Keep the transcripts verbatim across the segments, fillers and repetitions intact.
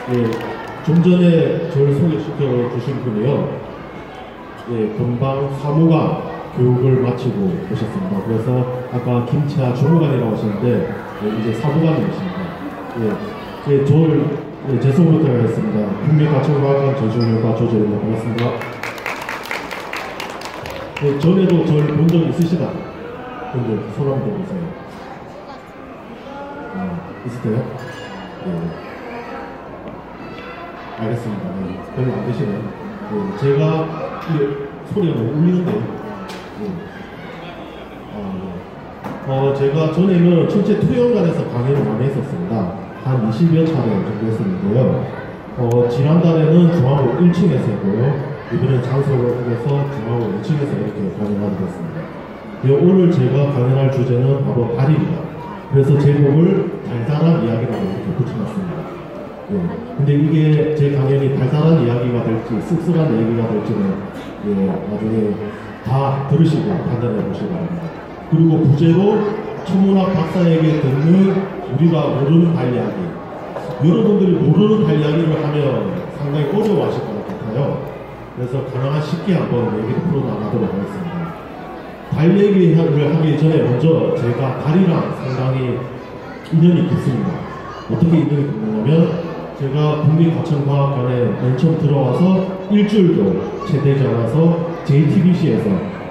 예, 좀 전에 저를 소개시켜 주신 분이요. 예, 금방 사무관 교육을 마치고 오셨습니다. 그래서 아까 김채아 주무관이라고 하셨는데 예, 이제 사무관이십니다. 예, 예, 저를 예, 제 소개부터 하겠습니다. 국민가천과학관 전시훈련과 조재입니다. 반갑습니다. 예, 전에도 저를 본 적 있으시다. 근데 손 한번 들어보세요. 아, 있으세요? 예. 알겠습니다. 네. 별로 안 되시네요. 네. 제가 이 소리가 너무 울리는데요. 네. 아, 네. 어, 제가 전에는 전체 투영관에서 강의를 많이 했었습니다. 한 이십여 차례 정도 했었는데요. 어, 지난달에는 중앙로 일 층에서 했고요. 이번에 장소를 옮겨서 중앙로 이 층에서 이렇게 강의를 하게 됐습니다. 네, 오늘 제가 강연할 주제는 바로 달입니다. 그래서 제목을 달달한 이야기라고 이렇게 붙여놨습니다. 예. 근데 이게 제 강연이 달달한 이야기가 될지 씁쓸한 이야기가 될지는 예, 나중에 다 들으시고 판단해 보시기 바랍니다. 그리고 부제로 천문학 박사에게 듣는 우리가 모르는 달 이야기. 여러분들이 모르는 달 이야기를 하면 상당히 어려워하실 것 같아요. 그래서 가능한 쉽게 한번 얘기를 풀어나가도록 하겠습니다. 달 얘기를 하기 전에 먼저 제가 달이랑 상당히 인연이 깊습니다. 어떻게 인연이 깊냐면 제가 국립가천과학관에 맨 처음 들어와서 일주일도 채 되지 않아서 제이티비씨에서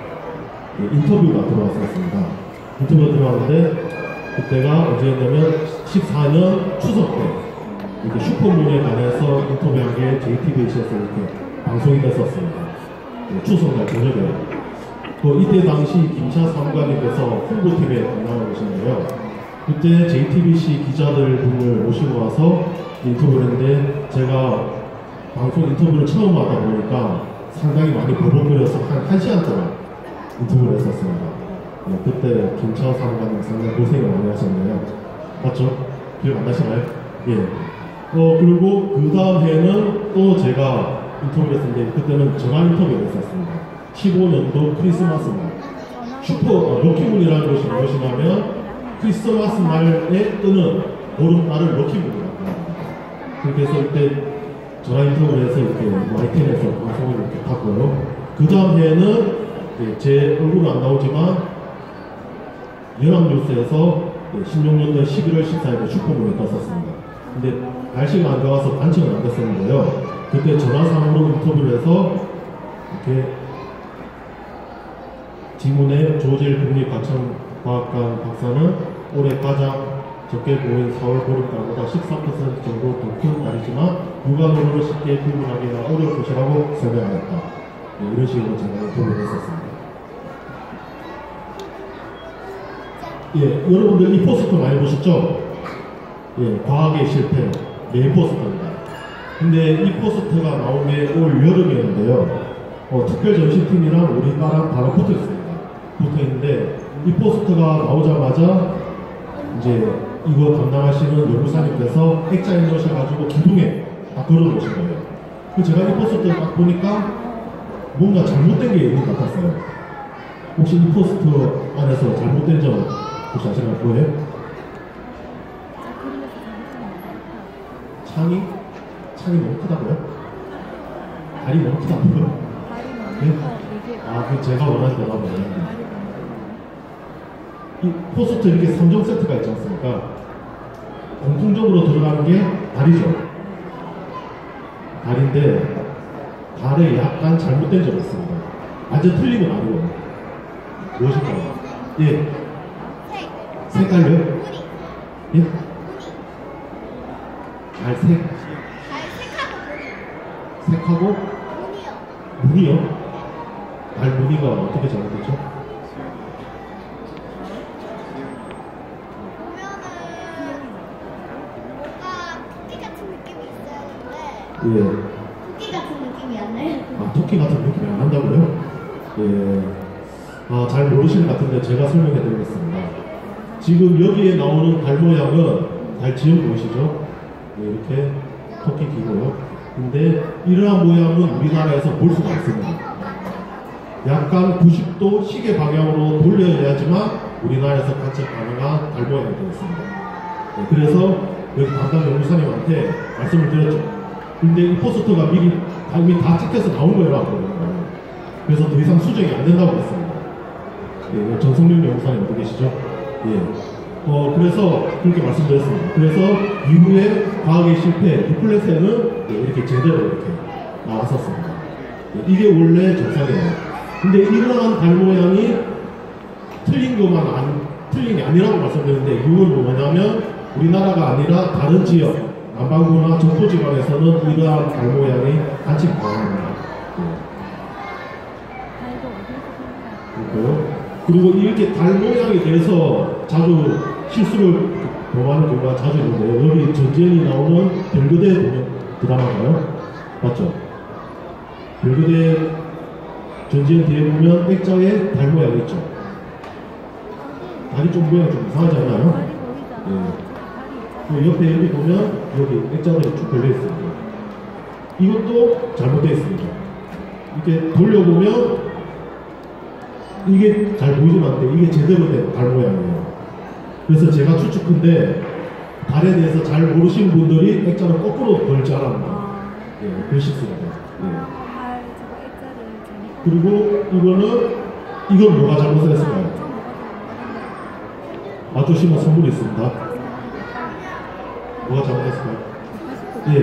인터뷰가 들어왔었습니다. 인터뷰가 들어왔는데 그때가 언제였냐면 십사 년 추석 때 이렇게 슈퍼문에 관해서 인터뷰한 게 제이티비씨에서 이렇게 방송이 됐었습니다. 추석날 저녁에. 그 이때 당시 김차 사무관님께서 홍보팀에 담당하고 계셨는데요. 그때 제이티비씨 기자들 분을 모시고 와서 인터뷰를 했는데 제가 방송 인터뷰를 처음 하다 보니까 상당히 많이 버벅거려서 한 1시간 동안 인터뷰를 했었습니다. 네, 그때 김차 사무관님 상당히 고생을 많이 하셨네요. 맞죠? 기억 안 나시나요? 예. 어, 그리고 그 다음 해에는 또 제가 인터뷰를 했는데 그때는 전화 인터뷰를 했었습니다. 십오 년도 크리스마스 날. 슈퍼, 어, 럭키문이라는 것이 무엇이냐면 크리스마스 날에 뜨는 보름달을 럭키문이라고 합니다. 그렇게 해서 이때 전화 인터뷰를 해서 이렇게 와이티엔에서 방송을 이렇게 봤고요. 그 다음 해에는 제 얼굴은 안 나오지만 연합뉴스에서 십육 년도 십일월 십사일에 슈퍼문이 떴었습니다. 근데 날씨가 안 좋아서 단체는 안 됐었는데요. 그때 전화상으로 인터뷰를 해서 이렇게 지문에 조질 국립가천과학관 박사는 올해 가장 적게 보인 사월 보름달보다 십삼 퍼센트 정도 더 큰 달이지만 육안으로 쉽게 구분하기가 어려울 것이라고 설명하였다. 네, 이런 식으로 제가 인터뷰를 했었습니다. 예, 여러분들 이 포스터 많이 보셨죠? 예, 과학의 실패, 메인 포스터입니다. 근데 이 포스터가 나온 게 올 여름이었는데요. 어, 특별전시팀이랑 우리나라랑 바로 붙어 있습니다. 붙어 있는데 이 포스터가 나오자마자 이제 이거 담당하시는 연구사님께서 액자에 넣으셔가지고 기둥에 딱 걸어 놓으신 거예요. 그 제가 이 포스터를 딱 보니까 뭔가 잘못된 게 있는 것 같았어요. 혹시 이 포스터 안에서 잘못된 점 혹시 아시나요? 뭐예요? 창이? 창이 너무 크다고요? 다리 너무 크다고요? 네? 아, 그 제가 원하는 대답은 아닙니다. 이 포스터 이렇게 삼 종 세트가 있지 않습니까? 공통적으로 들어가는 게 달이죠. 달인데 달에 약간 잘못된 점이 있습니다. 완전 틀린 건 아니고요. 무엇일까요? 예. 색깔요? 예? 달색? 색하고? 무늬요? 달 무늬가 어떻게 잘못됐죠? 예. 토끼 같은 느낌이 안 나요? 아, 토끼 같은 느낌이 안 난다고요? 예. 아, 잘 모르시는 것 같은데 제가 설명해 드리겠습니다. 지금 여기에 나오는 달 모양은 달 지형 보이시죠? 예, 이렇게 토끼 귀고요. 근데 이러한 모양은 우리나라에서 볼 수가 없습니다. 약간 구십 도 시계 방향으로 돌려야지만 우리나라에서 관측 가능한 달 모양이 되어 있습니다. 네, 그래서 여기 담당 연구사님한테 말씀을 드렸죠. 근데 이 포스터가 미리 다, 이미 다 찍혀서 나온 거예요. 그래서 더 이상 수정이 안 된다고 했습니다. 예, 정성룡 연구사님 어디 계시죠? 예. 어, 그래서 그렇게 말씀드렸습니다. 그래서 이후에 과학의 실패, 디플레센은 예, 이렇게 제대로 이렇게 나왔었습니다. 예, 이게 원래 정상이에요. 근데 이러한 달 모양이 틀린 것만 안, 틀린 게 아니라고 말씀드렸는데, 이유는 뭐냐면 우리나라가 아니라 다른 지역, 남반구나 정포지방에서는 이러한 달 모양이 같이 나옵니다. 예. 그리고 이렇게 달 모양에 대해서 자주 실수를 범하는 경우가 자주 있는데요. 여기 전지현이 나오는 별그대 보면 드라마가요? 맞죠? 별그대 전지현 뒤에 보면 액자에 달 모양이 있죠. 달이 좀 모양이 좀 이상하지 않나요? 예. 옆에 여기 보면 여기 액자들이 쭉 걸려 있습니다. 이것도 잘못되어 있습니다. 이렇게 돌려보면 이게 잘 보이지만 않는데 이게 제대로 된 달 모양이에요. 그래서 제가 추측한데 달에 대해서 잘 모르시는 분들이 액자를 거꾸로 걸지 않았나. 예, 그런 식습니다. 예. 그리고 이거는 이건 뭐가 잘못했을까요? 맞추시면 선물이 있습니다. 뭐가 잘못했을까요? 예.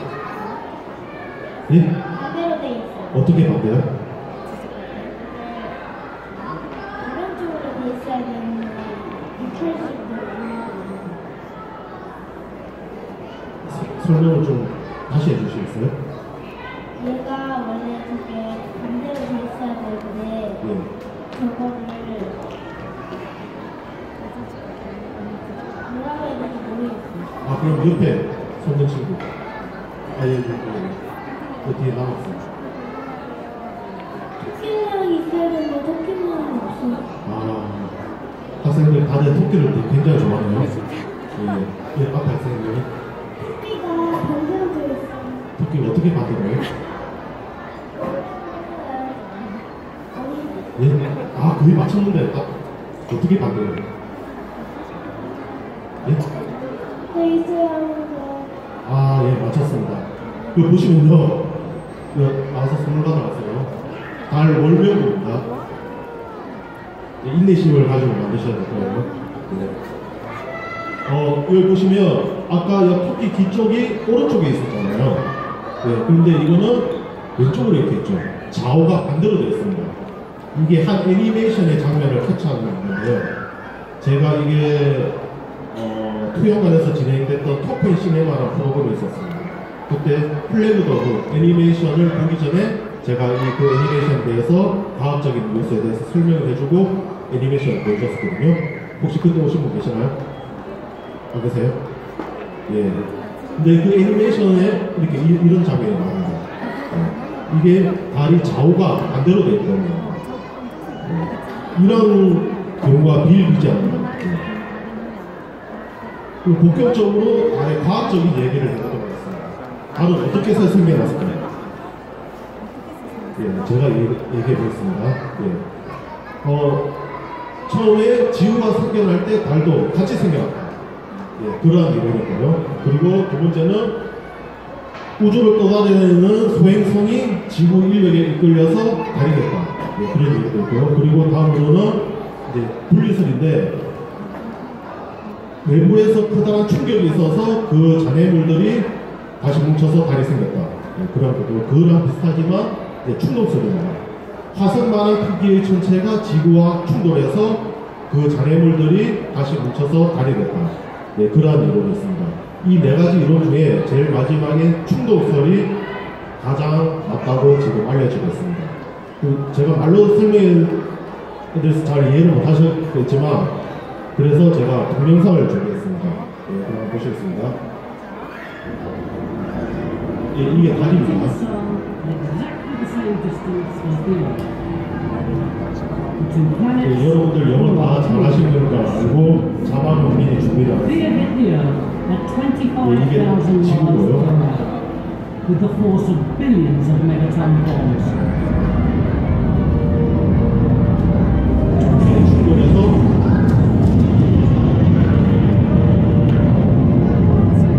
예? 반대로 돼 있어요. 어떻게 반대요? 오른쪽으로 돼 있어야 되는데 이쪽으로 설명을 좀 다시 해주시겠어요? 얘가 원래 저게 반대로 돼 있어야 되는데 예. 저거를 뭐라고 해야 될지 모르겠어요. 아, 그럼 옆에 손정 친구. 아, 예, 예, 예. 그 뒤에 남았어요. 토끼 모양이 있어야 되는데 토끼 모양이 없어요. 아, 학생들 다들 토끼를 굉장히 좋아하네요. 예, 예, 앞에 학생들이. 토끼가 반대로 돼 있어요. 토끼를 어떻게 만들어요? 아니, 예? 아, 거의 맞췄는데, 아, 어떻게 만들어요? 예? 돼 있어야 하는데. 아, 예, 맞췄습니다. 이거 보시면요. 이거 나와서 선물 받아왔어요. 달 월명입니다. 예, 인내심을 가지고 만드셔야 될 거예요. 네. 어, 여기 보시면, 아까 이 토끼 뒤쪽이 오른쪽에 있었잖아요. 네, 그런데 이거는 왼쪽으로 이렇게 있죠. 좌우가 반대로 되어 있습니다. 이게 한 애니메이션의 장면을 캐치하는 건데요. 제가 이게 어, 투영관에서 진행됐던 토큰 시네마라는 프로그램이 있었습니다. 그때 플래그 더그 애니메이션을 보기 전에 제가 이 그 애니메이션에 대해서 과학적인 요소에 대해서 설명을 해주고 애니메이션을 보여줬었거든요. 혹시 그때 오신 분 계시나요? 안 계세요? 예. 근데 그 애니메이션에 이렇게 이, 이런 장면이 나옵니다. 예. 이게 달이 좌우가 반대로 되어 있거든요. 예. 이런 경우가 비일비재합니다. 예. 그리고 본격적으로 아예 과학적인 얘기를 해보도록 하겠습니다. 달은 어떻게 해서 생겨났을까요? 예, 제가 얘기해 보겠습니다. 예. 어, 처음에 지구가 생겨날 때 달도 같이 생겨났다. 예, 그러한 이론이고요. 그리고 두 번째는 우주를 떠다니는 소행성이 지구 인력에 이끌려서 달이 됐다. 예, 그런 얘기도 있고요. 그리고 다음으로는 이제 분리설인데 외부에서 크다란 충격이 있어서 그 잔해물들이 다시 뭉쳐서 달이 생겼다. 예, 그런 것도 그랑 비슷하지만 이제 충돌설입니다. 화성만한 크기의 천체가 지구와 충돌해서 그 잔해물들이 다시 뭉쳐서 달이 됐다. 네, 그러한 이론이 있습니다. 이 네 가지 이론 중에 제일 마지막에 충돌설이 가장 맞다고 지금 알려지고 있습니다. 그 제가 말로 설명해 드려서 잘 이해를 못 하셨겠지만, 그래서 제가 동영상을 준비했습니다. 네, 그럼 보시겠습니다. 예, 이게 달입니다. 예, 여러분들 영어 다 잘하시는 걸 알고 자막 논문이 준비되어 있습니다. At twenty-five thousand miles per hour, with the force of billions of megaton bombs. 중국에서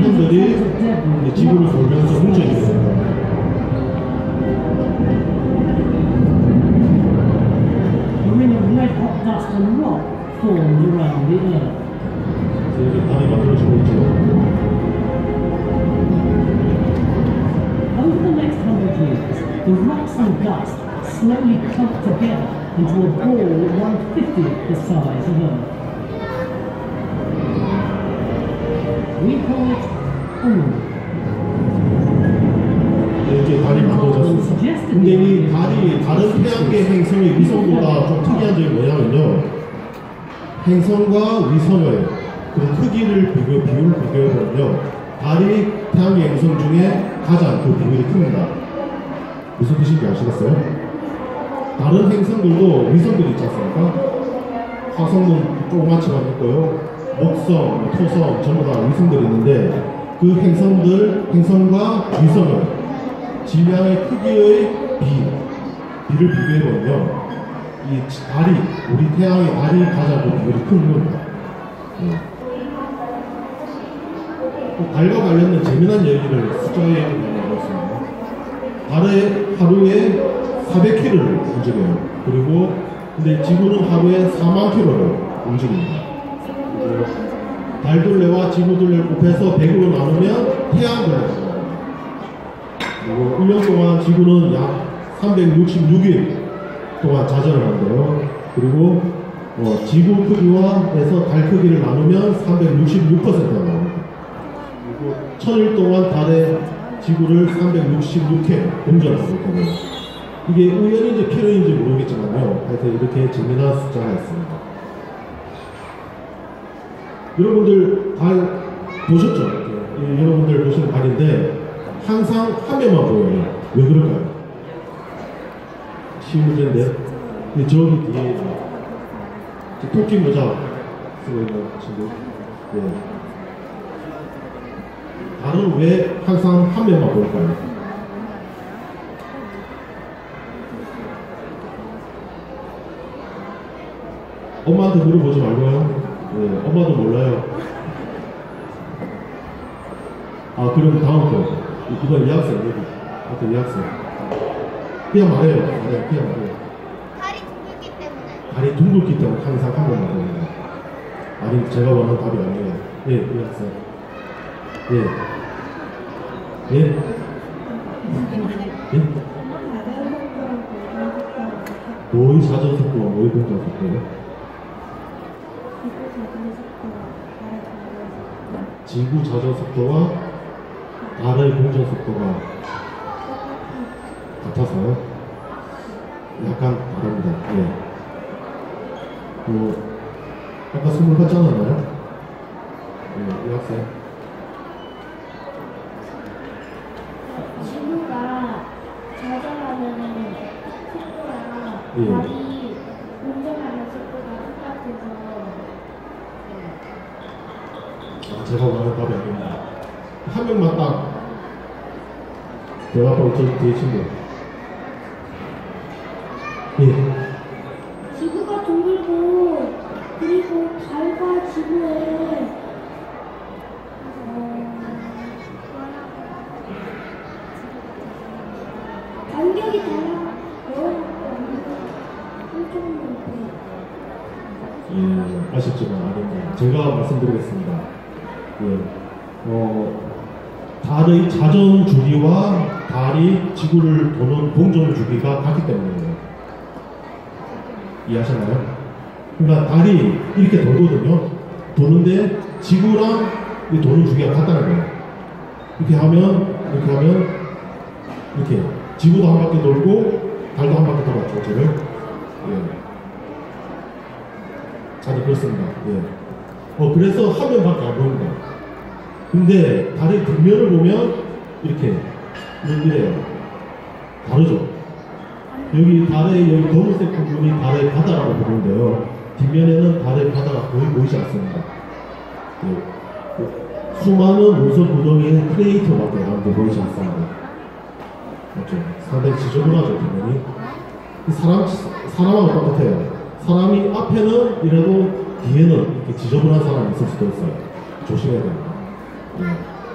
행성들이 이제 지구를 돌면서 뭉쳐있게 됩니다. A ring of red hot dust and rock formed around the Earth. 이렇게 달이 만들어지고 있죠. Over the next hundred years, the rocks and dust slowly clumped together into a ball one fiftieth the size of Earth. We call it a moon. 이렇게 달이 만들어졌습니다. 근데 이 달이 다른 태양계 행성의 위성보다 좀 특이한 점이 뭐냐면요. 행성과 위성의 그 크기를 비교, 비율을 비교해보면요. 달이 태양계 행성 중에 가장 그 비율이 큽니다. 무슨 뜻인지 아시겠어요? 다른 행성들도 위성들이 있지 않습니까? 화성은 조그맣지만 있고요. 목성, 토성 전부 다 위성들이 있는데 그 행성들, 행성과 위성을 질량의 크기의 비, 비를 비교해보면요. 이 달이, 우리 태양의 달이 가장 그 비율이 큰 겁니다. 예. 달과 관련된 재미난 얘기를 숫자에 넣었습니다. 달에 하루에 사백 킬로미터를 움직여요. 그리고 근데 지구는 하루에 사만 킬로미터를 움직입니다. 달둘레와 지구둘레를 곱해서 백으로 나누면 태양둘레입니다. 그리고 일 년 동안 지구는 약 삼백육십육 일 동안 자전을 한대요. 그리고 어, 지구 크기와 해서 달 크기를 나누면 삼백육십육 퍼센트가 나옵니다. 그리고 천일 동안 달에 지구를 삼백육십육 회 공전하고 있거든요. 이게 우연인지 필연인지 모르겠지만요. 하여튼 이렇게 재미난 숫자가 있습니다. 여러분들 달 보셨죠? 이렇게. 여러분들 보시는 달인데 항상 화면만 보여요. 왜 그럴까요? 쉬운 문제인데 저기 뒤에 토끼 모자 쓰고 있는 친구. 네. 달은 왜 항상 화면만 보일까요? 엄마한테 물어보지 말고요. 네, 엄마도 몰라요. 아, 그럼 다음 거. 이번 이 학생, 여기. 하여튼 이 학생. 그냥 말해요. 네, 그냥 말해요. 달이 둥글기 때문에. 달이 둥글기 때문에 항상 화면만 보입니다. 아니, 제가 원하는 답이 아니에요. 예, 이 학생. 예. 예? 예? 뭐의 자전 속도와 뭐의 공전 속도요? 지구 자전 속도와 달의 공전 속도가 같아서요? 약간 다릅니다. 예. 뭐, 아까 선물 받지 않았나요? 예, 이 학생. 지구가 자전하는 속도랑 예. 달이 운전하는 속도가 똑같아서 아, 제가 원하는 답이 아닙니다. 한 명만 딱 대답하고 저 뒤에 친구. 예. 지구가 둥글고 그리고 달과 지구에 어, 간격이 달라 엄청 예, 아쉽지만 아닙니다. 제가 말씀드리겠습니다. 예, 어, 달의 자전 주기와 달이 지구를 도는 공전 주기가 같기 때문이에요. 이해하셨나요? 그러니까 달이 이렇게 돌거든요. 도는데 지구랑 이 도는 주기가 같다는 거예요. 이렇게 하면, 이렇게 하면, 이렇게 지구도 한 바퀴 돌고 달도 한 바퀴 돌았죠, 저를. 예. 아니 그렇습니다. 예. 어 그래서 화면밖에 안 보입니다. 근데 달의 뒷면을 보면 이렇게 이래요. 다르죠. 여기 달의 여기 검은색 부분이 달의 바다라고 부르는데요. 뒷면에는 달의 바다가 거의 보이지 않습니다. 예. 수많은 운석 구덩이의 크레이터밖에 아무도 보이지 않습니다. 맞죠? 상당히 지저분하죠, 뒷면이. 사람 사람하고 똑같아요. 사람이 앞에는 이래도 뒤에는 이렇게 지저분한 사람이 있을 수도 있어요. 조심해야 됩니다. 예.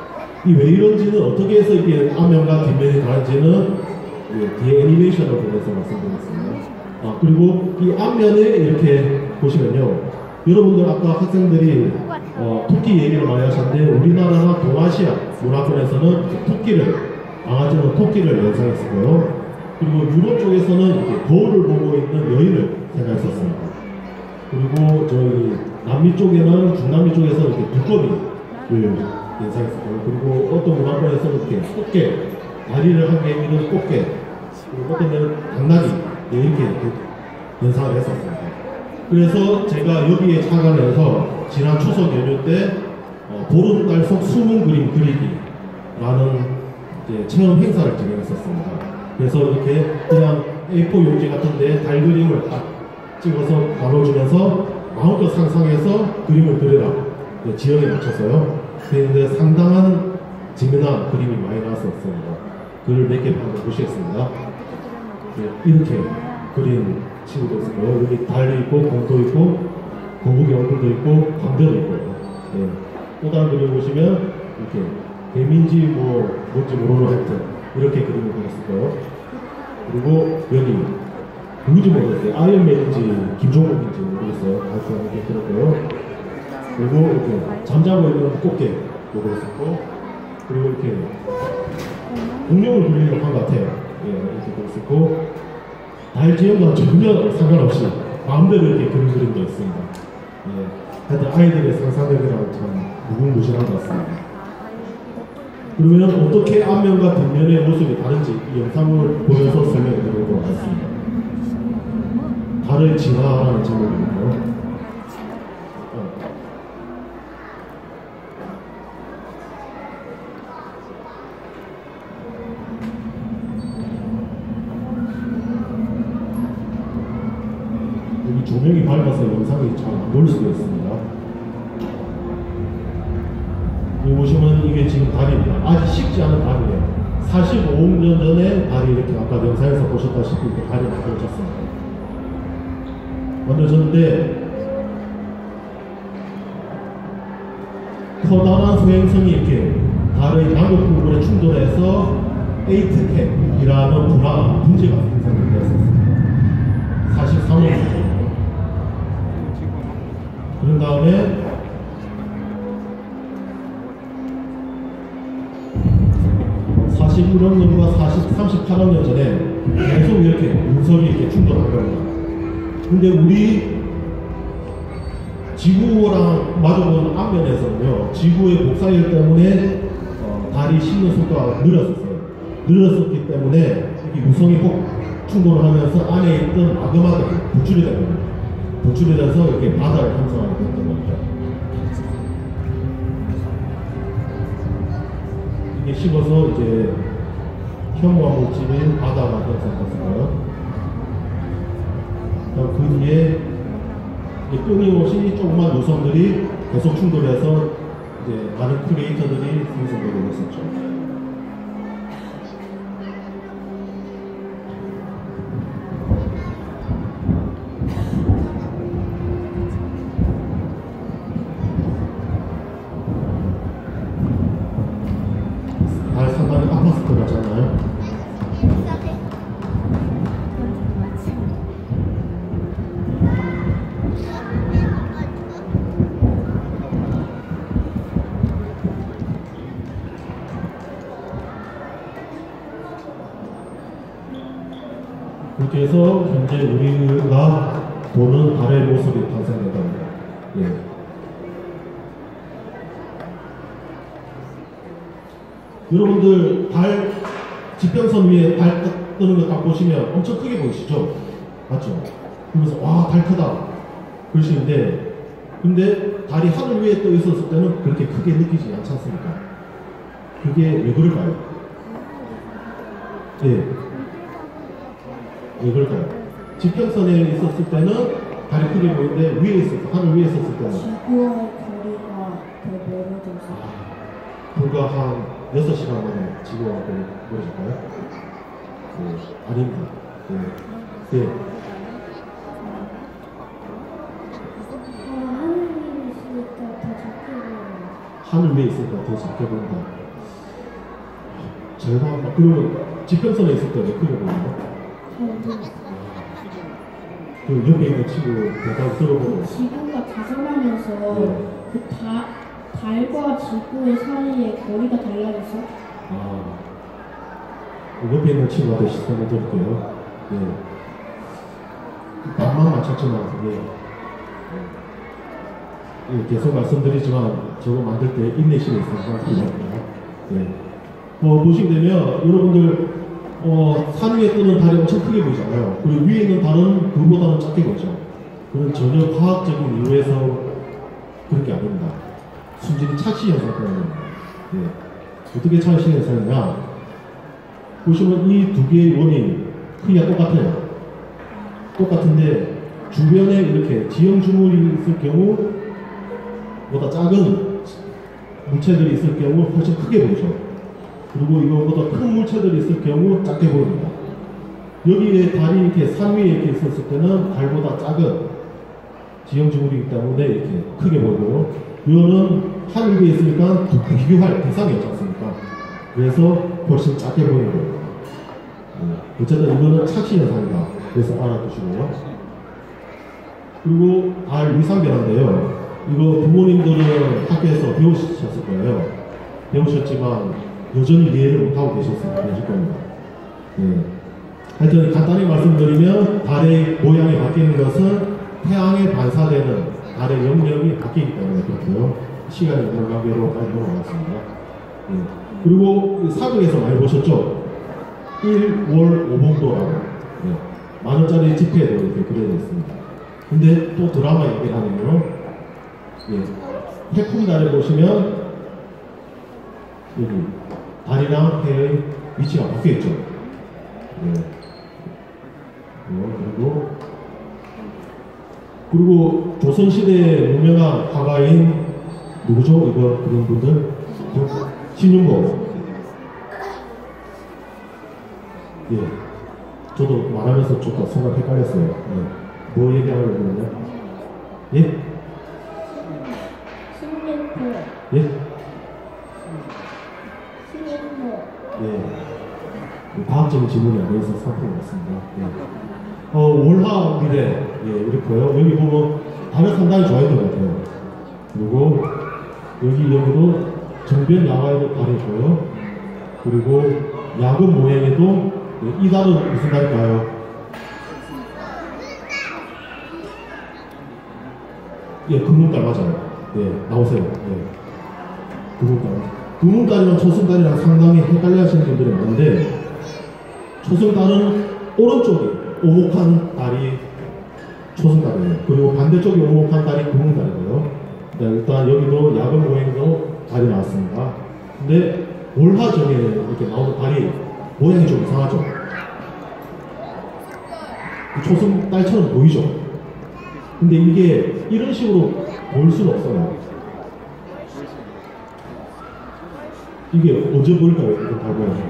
이 왜 이런지는 어떻게 해서 이게 앞면과 뒷면이 다른지는 예, 뒤에 애니메이션을 보면서 말씀드리겠습니다. 아, 그리고 이 앞면에 이렇게 보시면요. 여러분들 아까 학생들이 어, 토끼 얘기를 많이 하셨는데 우리나라나 동아시아 문화권에서는 토끼를 강아지는 토끼를 연상했었고요. 그리고 유럽 쪽에서는 이렇게 거울을 보고 있는 여인을 생각했었습니다. 그리고 저희 남미 쪽에는 중남미 쪽에서 이렇게 두꺼비를 연상했었고요. 그리고 어떤 문화권에서는 이렇게 꽃게, 다리를 한 개 있는 꽃게, 그리고 어떤 데는 당나귀 이렇게, 이렇게 연상을 했었습니다. 그래서 제가 여기에 참가를 해서 지난 추석 연휴 때 어, 보름달 속 숨은 그림 그리기라는 이제 체험 행사를 진행했었습니다. 그래서 이렇게 그냥 에이 사 용지 같은데 달 그림을 딱 찍어서 나눠주면서 마음껏 상상해서 그림을 그려라. 네, 지형에 맞춰서요. 그런데 상당한 재미난 그림이 많이 나왔었습니다. 글을 몇 개 한번 보시겠습니다. 네, 이렇게 그린 친구도 있고요. 여기 달도 있고 공도 있고 거북이 얼굴도 있고 광대도 있고요. 네. 또 다른 그림 보시면 이렇게 뱀인지 뭐 뭔지 모르는 하여튼 이렇게 그림을 그렸을까요? 그리고 여기 누구지 모르겠어요. 아이언맨인지 김종국인지 모르겠어요. 하여튼 이렇게 그렸고요. 그리고 이렇게 잠자고 있는 꽃게도 그렸었고, 그리고 이렇게 공룡을 그리려고 한 것 같아요. 예, 이렇게 그렸었고, 달 지형과 전혀 상관없이 마음대로 이렇게 그림 그림도 있습니다. 예, 하여튼 아이들의 상상력이랑 참 무궁무진한 것 같습니다. 그러면 어떻게 앞면과 뒷면의 모습이 다른지 이 영상을 보면서 설명해 드리도록 하겠습니다. 달의 진화라는 제목이고요. 여기 조명이 밝아서 영상이 잘 안 보일 수도 있습니다. 여기 보시면 이게 지금 달입니다. 아직 식지 않은 달이에요. 사십오억 년 전에 달이 이렇게 아까 영상에서 보셨다시피 이렇게 달이 만들어졌습니다. 만들어졌는데 커다란 소행성이 이렇게 달의 남극 부분에 충돌해서 에이트캡이라는 불화 분지가 생성되었습니다. 사십삼억 년 전. 그런 다음에 사십일억 년과 삼십팔억 년 전에 계속 이렇게 운석이 이렇게 충돌할 겁니다. 근데 우리 지구랑 마주보는 앞면에서는요, 지구의 복사열 때문에 어, 달이 씹는 속도가 느렸었어요. 느렸었기 때문에 이 우성이 꼭 충돌을 하면서 안에 있던 마그마가 분출이 된 겁니다. 분출이 돼서 이렇게 바다를 형성하게 됐던 겁니다. 이게 식어서 이제 혐오한 물질인 바다가 형성됐어요. 그 뒤에 끊임없이 조그만 요소들이 계속 충돌해서 이제 많은 크리에이터들이 생성되고 있었죠. 달 상당히 아파트 같잖아요. 그렇게 해서 현재 우리가 보는 달의 모습이 탄생된 겁니다. 예. 여러분들 달 지평선 위에 달 뜨는 거 딱 보시면 엄청 크게 보이시죠? 맞죠? 그러면서 와, 달 크다 그러시는데, 근데 달이 하늘 위에 떠 있었을 때는 그렇게 크게 느끼지 않지 않습니까? 그게 왜 그럴까요? 예. 왜 그럴까요? 지평선에 있었을 때는 달이 크게 보이는데 위에 있었을 때, 하늘 위에 있었을 때는 지구와의 거리가 더 멀어져서. 아, 불과 한 여섯 시간 만에 지구와 멀어질까요? 네, 아닙니다. 네. 네. 아, 하늘 위에 있으니까 더 작게 보여요. 하늘 위에 있으니까 더 작게 보인다. 제가 그러면 지평선에 있을 때왜 크게 보이나요? 그 옆에 있는 친구 대답 들어보고 지구가 자전하면서 네. 그 다, 달과 지구의 사이에 거리가 달라져서 아, 그 옆에 있는 친구한테 시선을 드릴게요. 예. 반만 맞췄지만, 예. 예, 계속 말씀드리지만, 저거 만들 때 인내심이 있어서 필요합니다. 예. 어, 보시게 되면, 여러분들, 어, 산 위에 뜨는 달이 엄청 크게 보이잖아요. 그리고 위에 있는 달은 그보다는 작게 보이죠. 그건 전혀 과학적인 이유에서 그런 게 아닙니다. 순전히 착시 현상 때문에. 예. 어떻게 착시 현상이냐? 보시면 이 두 개의 원이 크기가 똑같아요. 똑같은데 주변에 이렇게 지형 주물이 있을 경우 보다 작은 물체들이 있을 경우 훨씬 크게 보이죠. 그리고 이거보다 큰 물체들이 있을 경우 작게 보입니다. 여기에 달이 이렇게 산 위에 이렇게 있었을 때는 달보다 작은 지형 주물이기 때문에 이렇게 크게 보이고요. 이거는 하늘 위에 있으니까 비교할 대상이 없지 않습니까? 그래서 훨씬 작게 보이는 거예요. 네. 어쨌든 이거는 착시 현상이다. 그래서 알아두시고요. 그리고 달 위상 변화인데요. 이거 부모님들은 학교에서 배우셨을 거예요. 배우셨지만 여전히 이해를 못하고 계셨을 계실 겁니다. 네. 하여튼 간단히 말씀드리면 달의 모양이 바뀌는 것은 태양에 반사되는 달의 영역이 바뀌기 때문에 그렇고요. 시간이 있는 관계로 빨리 넘어가겠습니다. 네. 그리고 사극에서 많이 보셨죠? 일 월 오봉도라고 네. 만원짜리 지폐도 이렇게 그려져 있습니다. 근데 또 드라마 얘기를 하면요. 예. 태풍달에 보시면 여기 달이랑 해의 위치가 바뀌었죠. 예. 그리고 그리고 조선시대의 유명한 화가인 누구죠? 이거 그런 분들? 신윤복. 예. 저도 말하면서 조금 순간 헷갈렸어요. 예. 뭐 얘기하려고 그러냐? 예? 신민포 예? 신민포 예. 과학적인 질문이 아니어서 살펴봤습니다. 예. 어, 월화 미래, 예, 이렇고요. 여기 보면 달을 상당히 좋아했던 것 같아요. 그리고 여기, 여기도 정변 야화에도 달이 있고요. 그리고 야근 모양에도 예, 이 달은 무슨 달일까요? 예, 금운달 맞아요. 예, 나오세요. 예. 금운달. 금운달이랑 초승달이랑 상당히 헷갈려 하시는 분들이 많은데, 초승달은 오른쪽에 오목한 달이 초승달이에요. 그리고 반대쪽에 오목한 달이 금운달이고요. 네, 일단 여기도 야근 모양도 달이 나왔습니다. 근데 월화정에 이렇게 나오는 달이 모양이 좀 이상하죠? 초승달처럼 보이죠? 근데 이게 이런 식으로 볼 수는 없어요. 이게 언제 보일까요? 이거 달 모양이.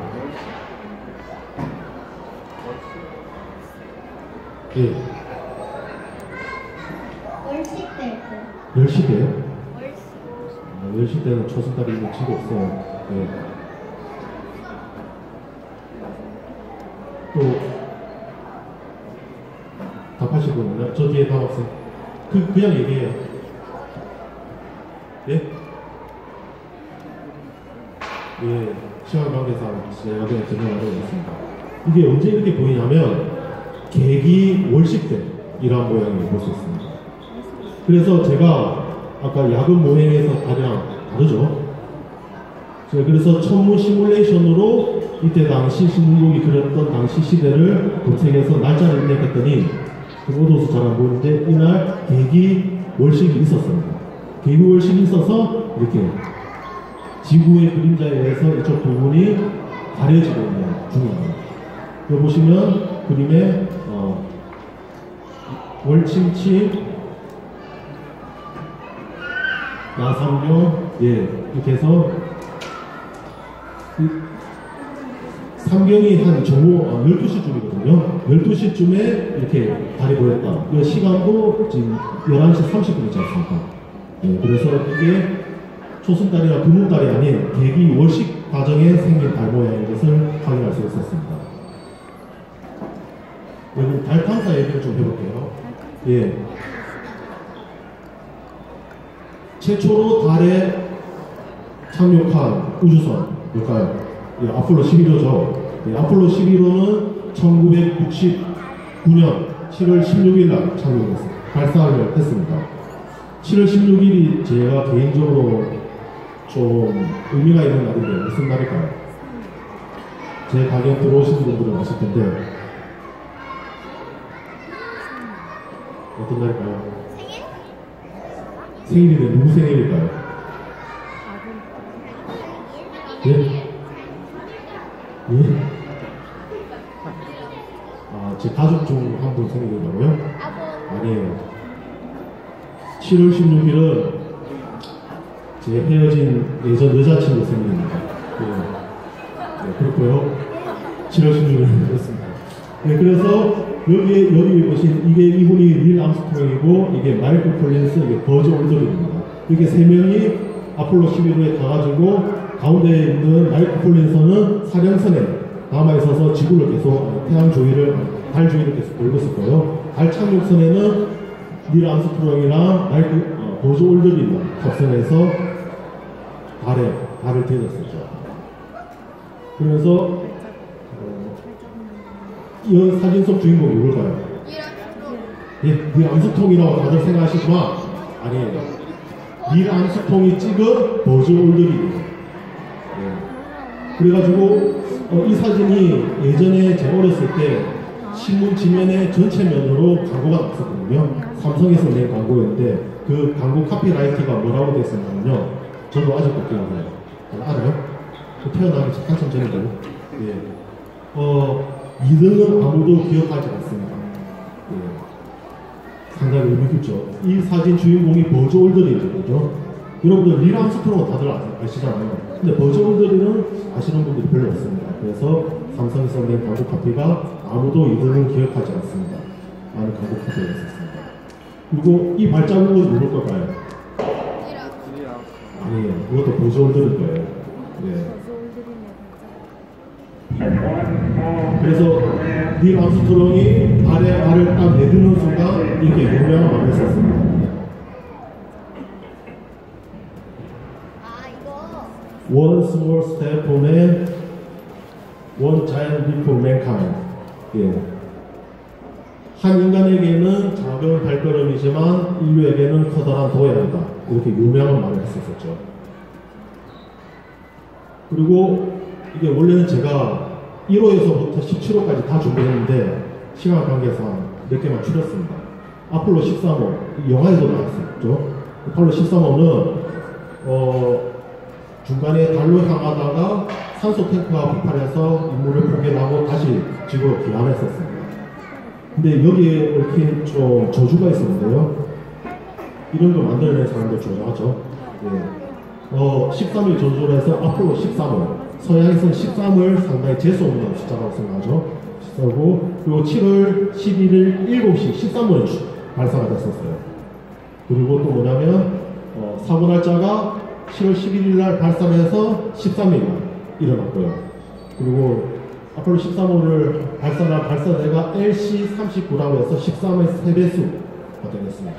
예. 월식 때. 열 시 때요? 월식. 아, 열 시 때는 초승달이 있는 지가 없어요. 예. 또, 답하시거든요. 저 뒤에 답학생. 그, 그냥 얘기해요. 예? 예. 시간 관계상 제가 그냥 진행하도록 하겠습니다. 이게 언제 이렇게 보이냐면, 계기 월식 때 이러한 모양을 볼 수 있습니다. 그래서 제가 아까 야근 모양에서 가장 다르죠. 제가 그래서 천문 시뮬레이션으로 이때 당시 신문국이 그렸던 당시 시대를 검색해서 날짜를 입력했더니 그것도 잘 안 보이는데 이날 계기 월식이 있었습니다. 계기 월식이 있어서 이렇게 지구의 그림자에 의해서 이쪽 부분이 가려지고 있는 중입니다. 여기 보시면 그림에 어, 월침치 나삼경 예 이렇게 해서 삼경이 한 정오 어, 열두 시쯤이거든요. 열두 시쯤에 이렇게 달이 보였다. 이 시간도 지금 열한 시 삼십 분이지 않습니까? 예, 그래서 이게 초승달이나 금운달이 아닌 대기 월식 과정에 생긴 달 모양인 것을 확인할 수 있었습니다. 여러분 달 탐사 얘기를 좀 해볼게요. 예. 최초로 달에 착륙한 우주선 뭘까요? 예, 아폴로 십일 호죠. 예, 아폴로 십일 호는 천구백육십구 년 칠월 십육일 날 착륙했습니다. 발사를 했습니다. 칠월 십육일이 제가 개인적으로 좀 의미가 있는 날인데 무슨 날일까요? 제 가게에 들어오신 분들은 아실 텐데 어떤 날일까요? 생일? 생일인데 누구 생일일까요? 예? 예? 아, 제 가족 중 한 분 생일이라고요? 아버. 아니에요. 칠월 십육일은 제 헤어진 예전 여자친구 생일입니다. 예. 네, 그렇고요. 칠월 십육일은 그렇습니다. 네, 그래서 여기에 여기 보신 이게 이분이 닐 암스트롱이고 이게 마이클 콜린스, 이게 버즈 올드린입니다. 이렇게 세 명이 아폴로 십일 호에 가가지고 가운데 있는 마이클 콜린스는 사령선에 남아 있어서 지구를 계속 태양 주위를 달 주위를 계속 돌고 있었고요. 달 착륙선에는 닐 암스트롱이나 마이클 어, 버즈 올드린 탑승해서 달에 달을 대졌었죠. 그래서 어, 이 사진 속 주인공이 누굴까요? 예, 닐 암스트롱이라고 다들 생각하시지만 아니에요. 닐 암스트롱이 찍은 버즈 올드린이에요. 예. 그래가지고 어, 이 사진이 예전에 제가 어렸을 때 신문 지면에 전체 면으로 광고가 났었거든요. 삼성에서 낸 광고였는데 그 광고 카피라이트가 뭐라고 됐었냐면요. 저도 아직도 기억나요. 알아요? 태어나기 한참 전이고. 예. 어, 이 등은 아무도 기억하지 않습니다. 예. 상당히 의미 깊죠. 이 사진 주인공이 버즈 올드린이죠. 그죠? 여러분들 닐 암스트롱은 다들 아시잖아요. 근데 버즈 올드린은 아시는 분들이 별로 없습니다. 그래서 삼성에서 낸 광고 카피가 아무도 이 등은 기억하지 않습니다. 많은 광고 카피가 있었습니다. 그리고 이 발자국은 누굴 걸까요? 아니에요. 그것도 버즈 올드린 거예요. 예. 그래서 닐 암스트롱이 발에 발을 딱 내딛는 순간 이렇게 유명한 말을 했었습니다. 아 이거. One small step for man, one giant leap for mankind. 예. 한 인간에게는 작은 발걸음이지만 인류에게는 커다란 도약이다. 이렇게 유명한 말을 했었죠. 그리고 이게 원래는 제가 일 호에서부터 십칠 호까지 다 준비했는데 시간 관계상 몇 개만 줄였습니다. 아폴로 십삼 호, 영화에도 나왔었죠. 아폴로 십삼 호는 어, 중간에 달로 향하다가 산소 탱크가 폭발해서 인물을 포기하고 다시 지구로 귀환했었습니다. 근데 여기에 얽힌 좀 저주가 있었는데요. 이런 걸 만들어낸 사람들 조장하죠. 예. 어, 십삼 일 전조를 해서 아폴로 십삼 호. 서양에서는 십삼을 상당히 재수없는 숫자라고 생각하죠. 십삼고 그리고 칠월 십일일 일곱 시 십삼 분에 발사가 됐었어요. 그리고 또 뭐냐면 어, 사고 날짜가 칠월 십일일 날 발사를 해서 십삼 일 일어났고요. 그리고 아폴로 십삼 호를 발사한 발사대가 엘씨 삼십구라고 해서 십삼의 세 배수가 되겠습니다.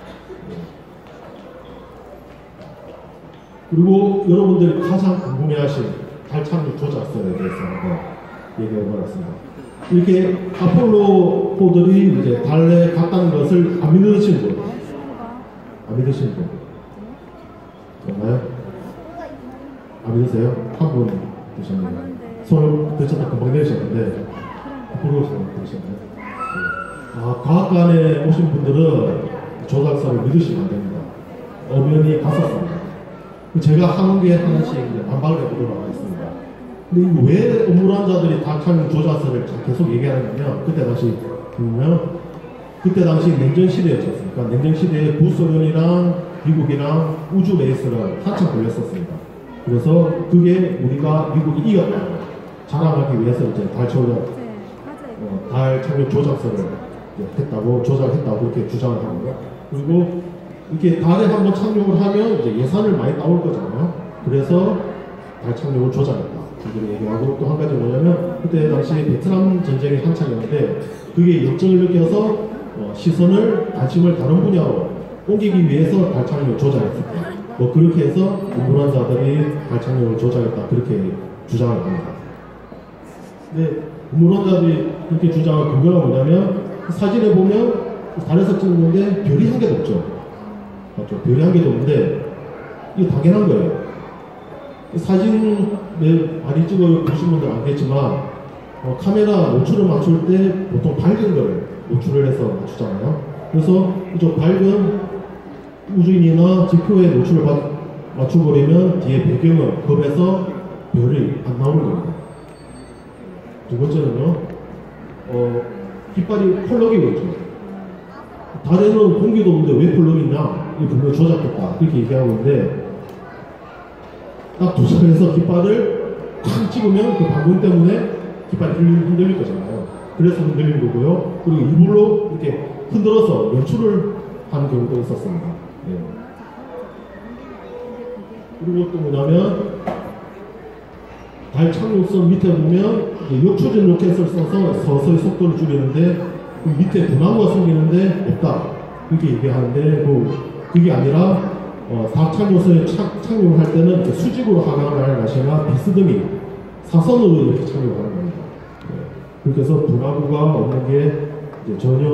그리고 여러분들이 가장 궁금해하신 달 착륙 조작설에 대해서 한번 얘기해보았습니다. 이렇게 아폴로포들이 이제 달에 갔다는 것을 안 믿으신 분, 안 믿으신 분, 정말요? 안 믿으세요? 한 분 드셨네요. 손을 드셨다 금방 내셨는데 부러우시면 드셨나요? 아, 과학관에 오신 분들은 조작설을 믿으시면 안 됩니다. 엄연히 갔었습니다. 제가 한국에 하나씩 반박을 해보도록 하겠습니다. 근데 왜 음모론자들이 다착륙 조작설을 계속 얘기하느냐면 그때 당시 보면 그때 당시 냉전 시대였었으니까 냉전 시대에 구소련이랑 미국이랑 우주 레이스를 한참 걸렸었습니다. 그래서 그게 우리가 미국이 이겼다고 자랑하기 위해서 이제 달 조작, 어, 달 착륙 조작설을 했다고 조작했다고 이렇게 주장을 하고요. 그리고 이렇게 달에 한번 착륙을 하면 이제 예산을 많이 따올 거잖아요. 그래서 달 착륙을 조작했다. 이렇게 얘기하고 또 한 가지 뭐냐면 그때 당시 베트남 전쟁이 한창이었는데 그게 역정을 느껴서 어, 시선을 관심을 다른 분야로 옮기기 위해서 달 착륙을 조작했었다. 뭐 그렇게 해서 음모론자들이 달 착륙을 조작했다. 그렇게 주장을 합니다. 근데 음모론자들이 그렇게 주장한 근거가 뭐냐면 사진에 보면 달에서 찍는데 별이 한 개도 없죠. 맞죠? 별이 한 개도 없는데 이거 당연한 거예요. 사진 많이 찍어 보신 분들 알겠지만 어, 카메라 노출을 맞출 때 보통 밝은 걸 노출을 해서 맞추잖아요. 그래서 이쪽 밝은 우주인이나 지표의 노출을 맞, 맞춰버리면 뒤에 배경은 겁에서 별이 안 나오는 겁니다. 두 번째는요, 어, 깃발이 펄럭이고 있죠. 달에는 공기도 없는데 왜 펄럭이냐? 이 분명히 조작됐다. 이렇게 얘기하고 있는데 딱 도착해서 깃발을 탁 찍으면 그 방금 때문에 깃발이 흔들릴 거잖아요. 그래서 흔들린 거고요. 그리고 일부러 이렇게 흔들어서 연출을 하는 경우도 있었습니다. 예. 그리고 또 뭐냐면 달 착륙선 밑에 보면 역추진 로켓을 써서 서서히 속도를 줄이는데 그 밑에 분화구가 생기는데 없다. 그렇게 얘기하는데 뭐 그게 아니라 어, 달 착륙선에 착, 착륙을 할 때는 이렇게 수직으로 하강을 하시나 비스듬히 사선으로 이렇게 착륙을 하는 겁니다. 네. 그렇게 해서 분화구가 없는 게 이제 전혀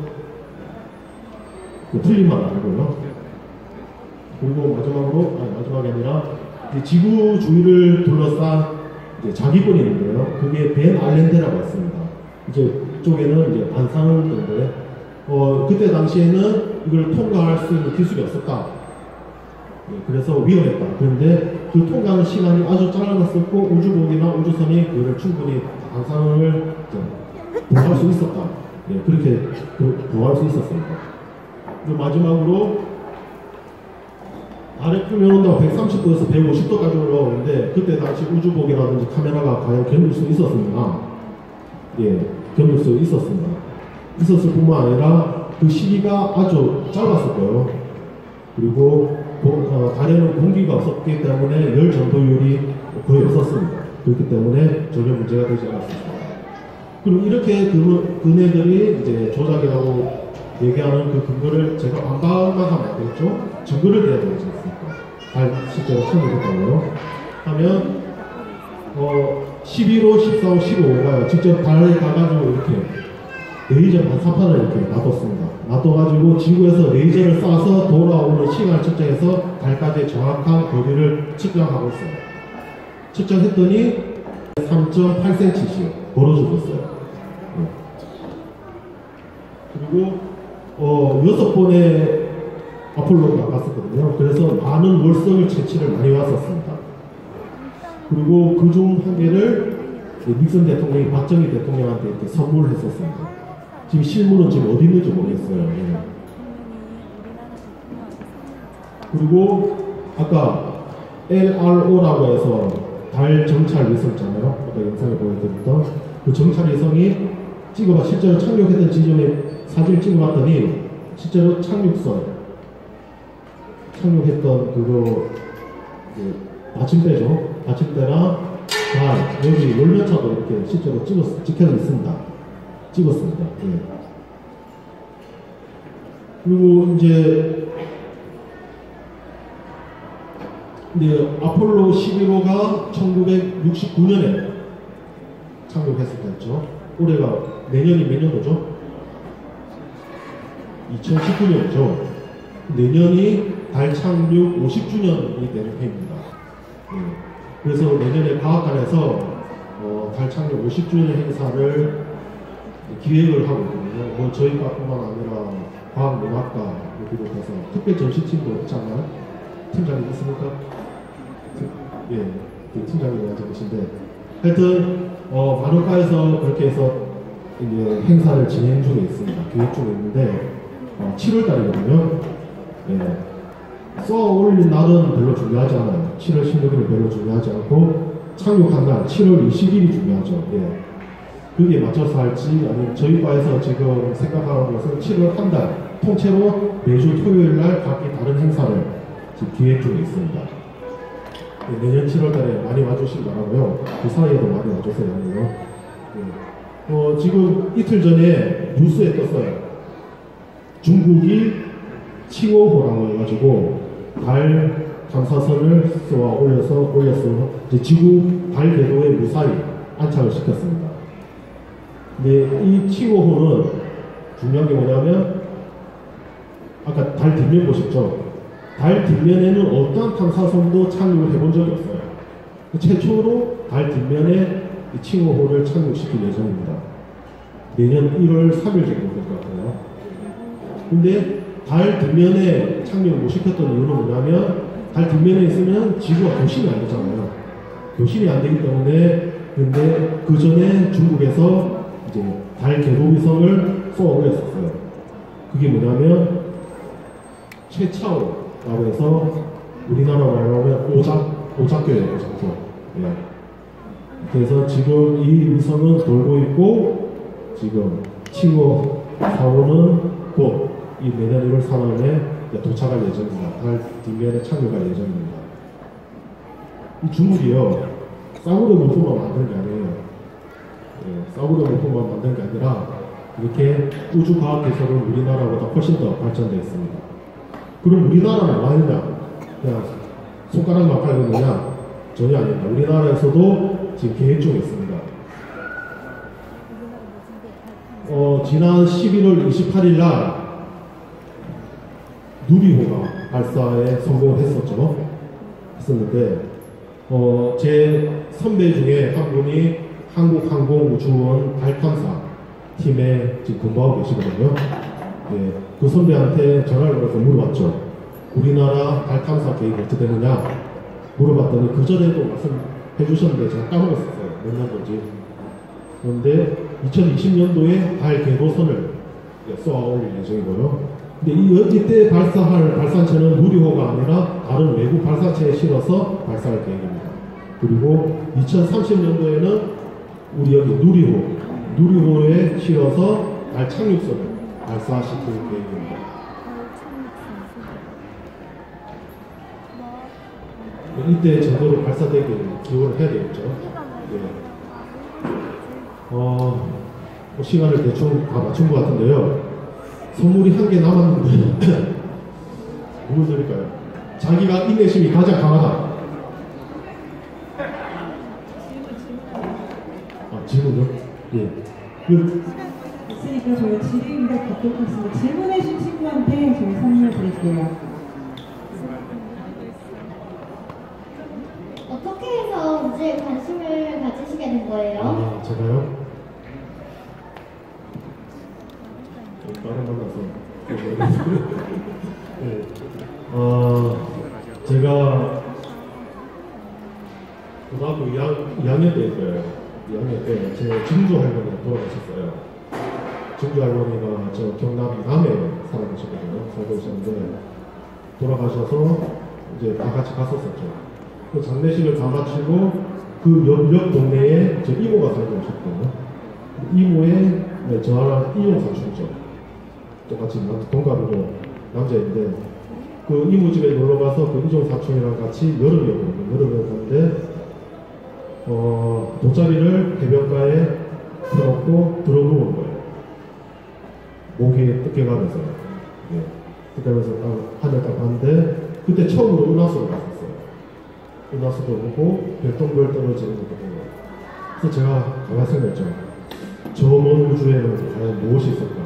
그 틀린 말 아니고요. 그리고 마지막으로, 아니 마지막이 아니라 이제 지구 주위를 둘러싼 이제 자기권이 있는데요. 그게 벤 알렌데라고 했습니다. 이제 이쪽에는 이제 반상인데, 어, 그때 당시에는 이걸 통과할 수 있는 기술이 없었다. 예, 그래서 위험했다. 그런데 그 통과하는 시간이 아주 짧았었고 우주복이나 우주선이 그를 충분히 반상을 보호할 수 있었다. 예, 그렇게 보호할 수 있었습니다. 그리고 마지막으로 달에 풀면 온다고 백삼십 도에서 백오십 도까지 올라오는데 그때 당시 우주복이라든지 카메라가 과연 견딜 수 있었습니다. 예, 견딜 수 있었습니다. 있었을 뿐만 아니라 그 시기가 아주 짧았을 거예요. 그리고 어, 달에는 공기가 없었기 때문에 열 전도율이 거의 없었습니다. 그렇기 때문에 전혀 문제가 되지 않았습니다. 그리고 이렇게 그, 그네들이 이제 조작이라고 얘기하는 그 근거를 제가 반박만 하면 안 되겠죠? 증거를 대야 되지 않습니까? 달 실제로 착륙했다고요? 하면 어, 십일 호, 십사 호, 십오 호가 직접 달에 가가지고 이렇게 레이저 반사판을 이렇게 놔뒀습니다. 놔둬가지고 지구에서 레이저를 쏴서 돌아오는 시간을 측정해서 달까지의 정확한 거리를 측정하고 있어요. 측정했더니 삼 점 팔 센티미터씩 벌어지고 있어요. 네. 그리고 어, 여섯 번의 아폴로가 갔었거든요. 그래서 많은 월성을 채취를 많이 왔었습니다. 그리고 그중 한 개를 닉슨 대통령이 박정희 대통령한테 이렇게 선물을 했었습니다. 지금 실물은 지금 어디 있는지 모르겠어요. 예. 그리고 아까 엘알오라고 해서 달 정찰 위성 있잖아요. 아까 영상에 보여드렸던 그 정찰 위성이 찍어봐 실제로 착륙했던 지점에 사진을 찍어봤더니 실제로 착륙선 착륙했던 그거 그 받침대죠. 받침대랑 달 여기 연료차도 이렇게 실제로 찍었, 찍혀져 있습니다. 찍었습니다. 예. 그리고 이제 근데 아폴로 십일 호가 천구백육십구 년에 착륙했을 때였죠. 올해가 내년이 몇 년도죠? 이천십구 년이죠. 내년이 달 착륙 오십 주년이 되는 해입니다. 예. 그래서 내년에 과학관에서 어, 달 착륙 오십 주년 행사를 기획을 하고 있거든요. 뭐 저희 과뿐만 아니라 과학문학과 비롯해서 특별 전시팀도 있잖아요. 팀장님 있습니까? 예, 그 팀장님이 앉아 계신데 하여튼 어, 많은 과에서 그렇게 해서 이제 행사를 진행 중에 있습니다. 계획 중에 있는데 어, 칠월 달이거든요. 예. 쏘아 올린 날은 별로 중요하지 않아요. 칠월 십육 일은 별로 중요하지 않고 착륙한 날 칠월 이십 일이 중요하죠. 예. 그게 맞춰서 할지 아니면 저희 과에서 지금 생각하는 것은 칠월 한 달 통째로 매주 토요일 날 각기 다른 행사를 지금 기획 중에 있습니다. 네, 내년 칠월 달에 많이 와주시기 바라고요. 그 사이에도 많이 와주세요. 네. 어, 지금 이틀 전에 뉴스에 떴어요. 중국이 칭호호라고 해가지고 달 탐사선을 쏘아 올려서 올려서 이제 지구 달 궤도에 무사히 안착을 시켰습니다. 근데 이 칭호호는 중요한 게 뭐냐면 아까 달 뒷면 보셨죠? 달 뒷면에는 어떠한 탐사선도 착륙을 해본 적이 없어요. 최초로 달 뒷면에 이 칭호호를 착륙시킬 예정입니다. 내년 일월 삼일 정도 될 것 같아요. 근데 달 뒷면에 착륙을 못 시켰던 이유는 뭐냐면 달 뒷면에 있으면 지구가 교신이 안 되잖아요. 교신이 안 되기 때문에 근데 그 전에 중국에서 이제 달 궤도 위성을 쏘아 올렸었어요. 그게 뭐냐면 최차오라고 해서 우리나라 말로 하면 오작 오작교예요, 오작교. 예. 그래서 지금 이 위성은 돌고 있고 지금 칭호 사호는 곧 이 내년 일월 삼일에 도착할 예정입니다. 달 뒷면에 착륙할 예정입니다. 이 중국이요, 싸구려 물품만 만든 게 아니에요. 예, 싸구려 물품만 만든 게 아니라 이렇게 우주과학기술은 우리나라보다 훨씬 더 발전되어 있습니다. 그럼 우리나라는 뭐 하느냐? 그냥 손가락만 깔고 있느냐? 전혀 아닙니다. 우리나라에서도 지금 계획 중에 있습니다. 어, 지난 십일월 이십팔일 날 누리호가 발사에 성공을 했었죠. 했었는데, 어, 제 선배 중에 한 분이 한국항공우주원 달탐사 팀에 지금 근무하고 계시거든요. 예, 그 선배한테 전화를 걸어서 물어봤죠. 우리나라 달탐사 계획이 어떻게 되느냐 물어봤더니 그 전에도 말씀해 주셨는데 제가 까먹었었어요. 몇 년도인지. 그런데 이천이십 년도에 달 궤도선을 쏘아 올릴 예정이고요. 근데 이, 이때 발사할 발사체는 누리호가 아니라 다른 외국 발사체에 실어서 발사할 계획입니다. 그리고 이천삼십 년도에는 우리 여기 누리호, 누리호에 실어서 달 착륙선을 발사시킬 계획입니다. 이때 제대로 발사되길 기원을 해야 되겠죠. 예. 어, 뭐 시간을 대충 다 맞춘 것 같은데요. 선물이 한 개 남았는데 누구 드릴까요? 자기가 인내심이 가장 강하다. 아, 질문요? 예. 그, 있으니까 저희 질의응답 받도록 하겠습니다. 질문해주신 친구한테 저희 선물 드릴게요. 어떻게 해서 우주에 관심을 가지시게 된 거예요? 아, 제가요? 다른 만나서. 네. 어, 제가 고등학교 이 학년 때일 거예요. 이 학년 때 제 증조 할머니가 돌아가셨어요. 증조 할머니가 저 경남 남해 살아계셨거든요. 살고 계셨는데 돌아가셔서 이제 다 같이 갔었었죠. 그 장례식을 다 마치고 그 옆, 옆 동네에 제 이모가 살고 계셨거든요. 이모의 네, 저랑 이용 사촌이죠. 똑같이 동갑이고 남자인데 그 이모 집에 놀러 가서 그 이종 사촌이랑 같이 여름이었거든요. 여름에 갔는데 어, 돗자리를 해변가에 펴놓고 들어 누운 거예요. 목이 뜯겨가면서. 예. 뜯겨가면서 하늘 딱 봤는데 그때 처음으로 은하수를 봤었어요. 은하수도 보고 별똥별 떨어지는 것도 보고. 그래서 제가 가만히 생각했죠. 저 먼 우주에는 과연 무엇이 있을까?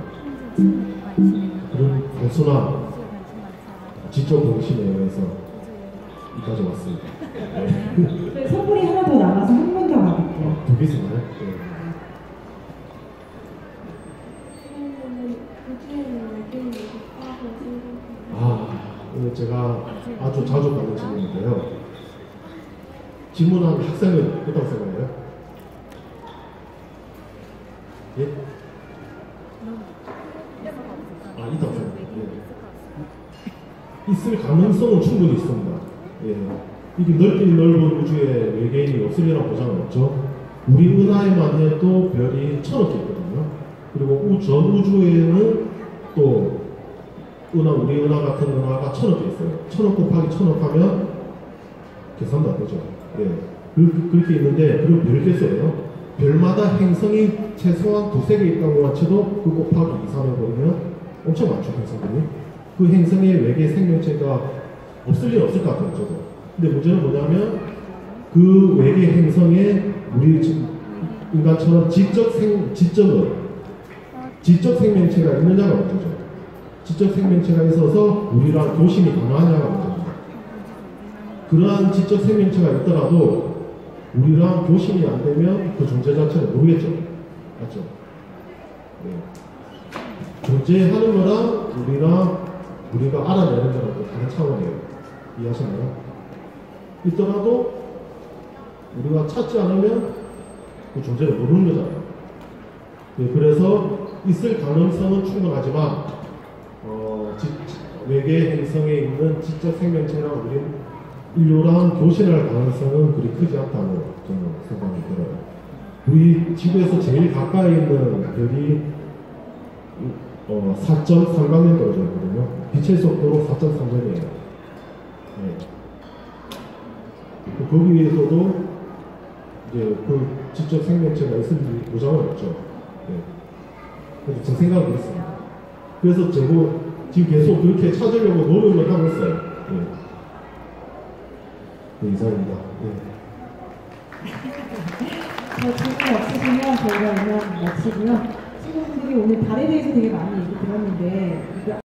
그런 단순한 지적 공심에 의해서 이까지 왔습니다. 네. 저희 선물이 하나 더 남아서 한 번 더 가볼게요. 두 개 있나요? 네. 아, 오늘 제가 아주 자주 받는 질문인데요. 질문한 학생은 어떤 생각해요? 예? 아, 있다고 생각해요. 예. 있을 가능성은 충분히 있습니다. 예. 이게 넓긴 넓은 우주에 외계인이 없으리라는 보장은 없죠. 우리 은하에만 해도 별이 천억 개 있거든요. 그리고 우, 전 우주에는 또 은하, 우리 은하 같은 은하가 천억 개 있어요. 천억 곱하기 천억 하면 계산도 안 되죠. 예. 그, 그렇게 있는데, 그리고 별개수예요. 별마다 행성이 최소한 두세 개 있다고 치도 그 곱하기 이, 삼 해버리면 엄청 많죠, 행성들이. 그 행성에 외계 생명체가 없을 리 없을 것 같아요, 저도. 근데 문제는 뭐냐면, 그 외계 행성에 우리 인간처럼 지적 생, 지적은, 지적 생명체가 있느냐가 문제죠. 지적 생명체가 있어서 우리랑 교심이 가능하냐가 문제입니다. 그러한 지적 생명체가 있더라도 우리랑 교심이 안 되면 그 존재 자체를 모르겠죠. 맞죠? 네. 존재하는 거랑 우리랑 우리가 알아내는 거랑 또 다른 차원이에요. 이해하시나요? 있더라도 우리가 찾지 않으면 그 존재를 모르는 거잖아요. 네, 그래서 있을 가능성은 충분하지만 어, 지, 외계 행성에 있는 지적 생명체랑 우리 인류랑 교신할 가능성은 그리 크지 않다고 저는 생각이 들어요. 우리 지구에서 제일 가까이 있는 별이 어, 사 점 삼 광년 떨어져있거든요. 빛의 속도로 사 점 삼 점이에요. 네. 거기에서도 이제 그 지적 생명체가 있을지 보장은 없죠. 네. 그래서 제 생각은 그렇습니다. 그래서 제가 지금 계속 그렇게 찾으려고 노력을 하고 있어요. 네. 네, 이상입니다. 네. 저 질문 없으시면 저희가 오늘 마치고요. 친구분들이 오늘 달에 대해서 되게 많이 얘기 들었는데